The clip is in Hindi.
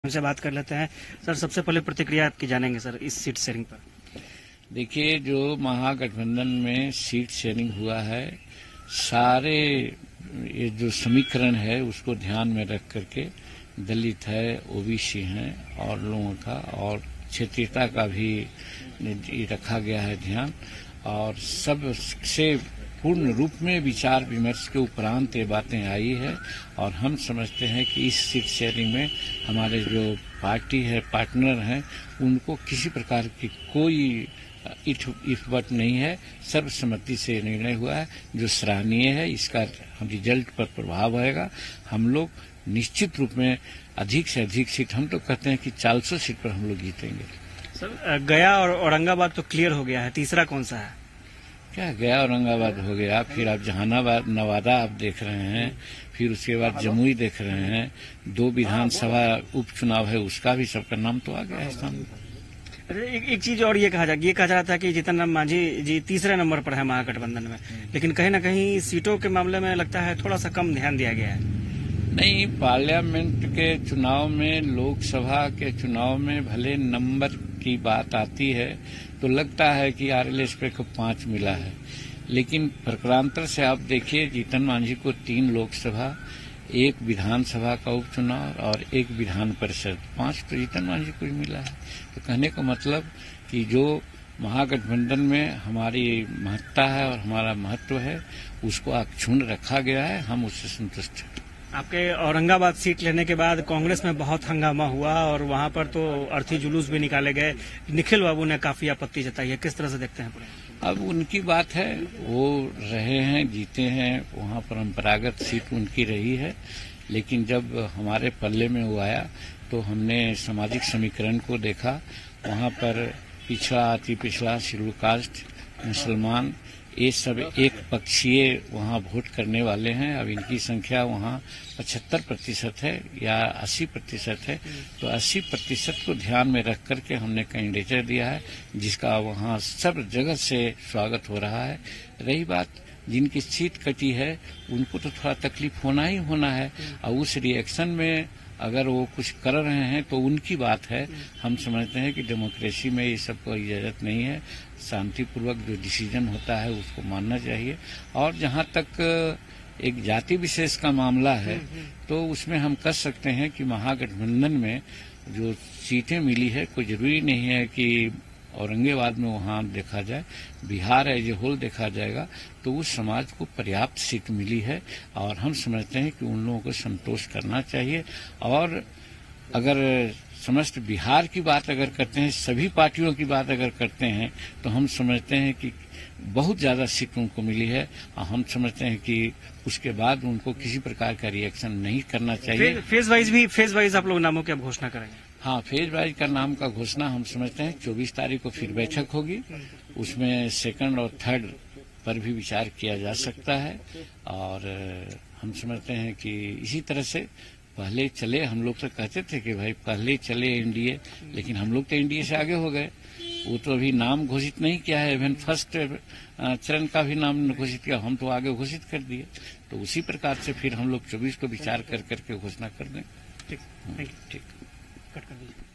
हमसे बात कर लेते हैं। सर, सबसे पहले प्रतिक्रिया आपकी जानेंगे सर इस सीट शेयरिंग पर। देखिए, जो महागठबंधन में सीट शेयरिंग हुआ है, सारे ये जो समीकरण है उसको ध्यान में रख करके दलित है, ओबीसी हैं और लोगों का और क्षेत्रीयता का भी रखा गया है ध्यान, और सबसे पूर्ण रूप में विचार विमर्श के उपरांत ये बातें आई है। और हम समझते हैं कि इस सीट शेयरिंग में हमारे जो पार्टी है, पार्टनर हैं, उनको किसी प्रकार की कोई इफवट नहीं है। सर्वसम्मति से निर्णय हुआ है, जो सराहनीय है। इसका रिजल्ट पर प्रभाव आएगा। हम लोग निश्चित रूप में अधिक से अधिक सीट, हम तो कहते हैं कि 400 सीट पर हम लोग जीतेंगे। सर, गया और औरंगाबाद तो क्लियर हो गया है, तीसरा कौन सा है? क्या गया औरंगाबाद हो गया, फिर आप जहानाबाद नवादा आप देख रहे हैं, फिर उसके बाद जमुई देख रहे हैं, 2 विधानसभा उपचुनाव है, उसका भी सबका नाम तो आ गया है सामने। एक चीज और ये कहा जा रहा था कि जीतन राम मांझी जी तीसरे नंबर पर है महागठबंधन में, लेकिन कहीं न कहीं सीटों के मामले में लगता है थोड़ा सा कम ध्यान दिया गया है। नहीं, पार्लियामेंट के चुनाव में, लोकसभा के चुनाव में भले नंबर की बात आती है तो लगता है कि आरएलएस पे को 5 मिला है, लेकिन प्रकारांतर से आप देखिए, जीतन मांझी को 3 लोकसभा, 1 विधानसभा का उपचुनाव और 1 विधान परिषद, 5 तो जीतन मांझी को ही मिला है। तो कहने का मतलब कि जो महागठबंधन में हमारी महत्ता है और हमारा महत्व है, उसको अक्षुण्ण रखा गया है। हम उससे संतुष्ट हैं। आपके औरंगाबाद सीट लेने के बाद कांग्रेस में बहुत हंगामा हुआ और वहां पर तो अर्थी जुलूस भी निकाले गए। निखिल बाबू ने काफी आपत्ति जताई है, किस तरह से देखते हैं? अब उनकी बात है, वो रहे हैं, जीते हैं, वहाँ परंपरागत सीट उनकी रही है। लेकिन जब हमारे पल्ले में वो आया तो हमने सामाजिक समीकरण को देखा। वहाँ पर पिछड़ा, अति पिछड़ा, शेड्यूल कास्ट, मुसलमान, ये सब एक पक्षीय वहाँ वोट करने वाले हैं। अब इनकी संख्या वहाँ 75% है या 80% है, तो 80% को ध्यान में रख करके हमने कैंडिडेट दिया है, जिसका वहाँ सब जगह से स्वागत हो रहा है। रही बात जिनकी सीट कटी है, उनको तो थोड़ा तकलीफ होना ही होना है, और उस रिएक्शन में अगर वो कुछ कर रहे हैं तो उनकी बात है। हम समझते हैं कि डेमोक्रेसी में ये सब को इजाजत नहीं है। शांतिपूर्वक जो डिसीजन होता है उसको मानना चाहिए। और जहाँ तक एक जाति विशेष का मामला है, तो उसमें हम कह सकते हैं कि महागठबंधन में जो सीटें मिली है, कोई जरूरी नहीं है कि औरंगाबाद में वहाँ देखा जाए, बिहार एज ए होल देखा जाएगा तो उस समाज को पर्याप्त सीट मिली है। और हम समझते हैं कि उन लोगों को संतोष करना चाहिए। और अगर समस्त बिहार की बात अगर करते हैं, सभी पार्टियों की बात अगर करते हैं, तो हम समझते हैं कि बहुत ज्यादा सीट उनको मिली है। और हम समझते हैं कि उसके बाद उनको किसी प्रकार का रिएक्शन नहीं करना चाहिए। फेज वाइज आप लोग नामों की अब घोषणा करेंगे? हाँ, फेज वाइज का नाम का घोषणा हम समझते हैं 24 तारीख को फिर बैठक होगी। उसमें 2nd और 3rd पर भी विचार किया जा सकता है। और हम समझते हैं कि इसी तरह से पहले चले, हम लोग तो कहते थे कि भाई पहले चले एनडीए, लेकिन हम लोग तो एनडीए से आगे हो गए। वो तो अभी नाम घोषित नहीं किया है, इवन फर्स्ट चरण का भी नाम घोषित किया, हम तो आगे घोषित कर दिए। तो उसी प्रकार से फिर हम लोग 24 को विचार कर करके घोषणा कर दें। ठीक, थैंक यू। ठीक, कट कर दीजिए।